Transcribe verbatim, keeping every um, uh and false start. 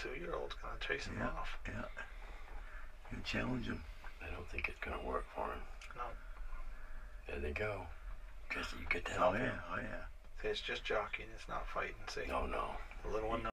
two-year-old's gonna chase him yeah, off. Yeah. You challenge him. I don't think it's gonna work for him. No. There they go. Jesse, you get that Oh off yeah, him? oh yeah. See, it's just jockeying. It's not fighting. See. No, no. The little one.